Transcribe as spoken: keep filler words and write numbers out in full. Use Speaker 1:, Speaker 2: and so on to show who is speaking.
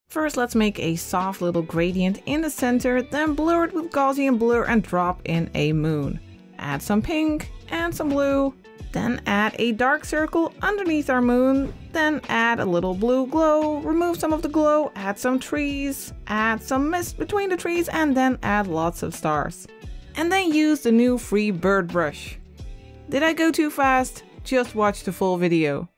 Speaker 1: First, let's make a soft little gradient in the center, then blur it with Gaussian blur and drop in a moon. Add some pink and some blue, then add a dark circle underneath our moon, then add a little blue glow, remove some of the glow, add some trees, add some mist between the trees, and then add lots of stars. And then use the new free bird brush. Did I go too fast? Just watch the full video.